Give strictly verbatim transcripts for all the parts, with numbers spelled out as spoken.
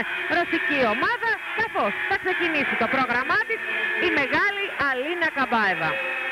ρωσική ομάδα, καθώς θα ξεκινήσει το πρόγραμμά της η μεγάλη Αλίνα Καμπάεβα.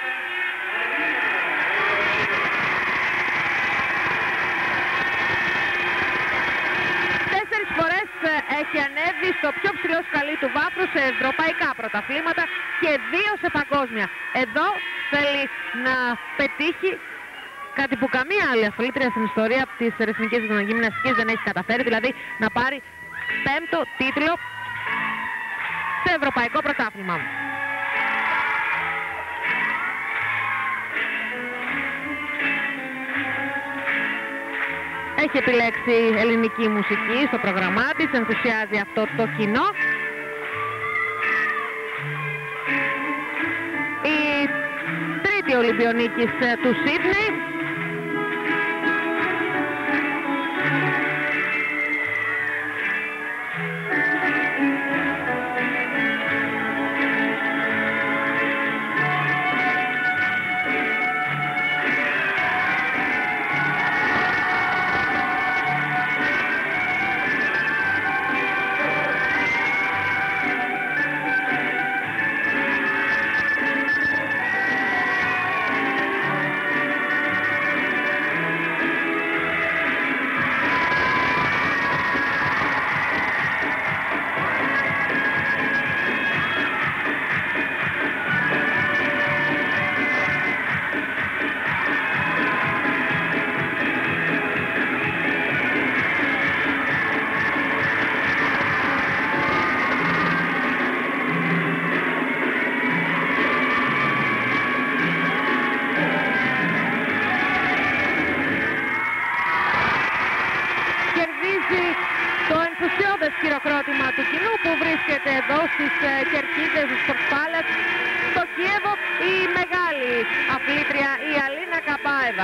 Τέσσερις φορές έχει ανέβει στο πιο ψηλό σκαλί του βάθρου σε ευρωπαϊκά πρωταθλήματα και δύο σε παγκόσμια. Εδώ θέλει να πετύχει κάτι που καμία άλλη αθλήτρια στην ιστορία της ρυθμικής γυμναστικής δεν έχει καταφέρει, δηλαδή να πάρει πέμπτο τίτλο σε ευρωπαϊκό πρωτάθλημα. Έχει επιλέξει ελληνική μουσική στο πρόγραμμά της, ενθουσιάζει αυτό το κοινό. Η τρίτη Ολυμπιονίκης του Σίδνεϊ. Το ενθουσιώδες χειροκρότημα του κοινού που βρίσκεται εδώ στις κερκίδες του Sports Palace στο Κίεβο, η μεγάλη αθλήτρια η Αλίνα Καμπάεβα.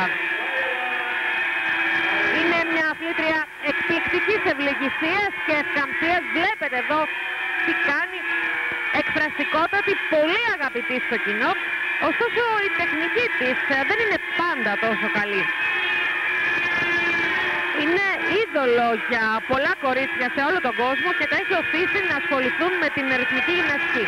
Είναι μια αθλήτρια εκπληκτικής ευλογησίας και ευκαμψίας. Βλέπετε εδώ τι κάνει, εκφραστικότατη, πολύ αγαπητή στο κοινό. Ωστόσο η τεχνική της δεν είναι πάντα τόσο καλή. Είναι είδωλο για πολλά κορίτσια σε όλο τον κόσμο και τα έχει οθήσει να ασχοληθούν με την ρυθμική γυμναστική.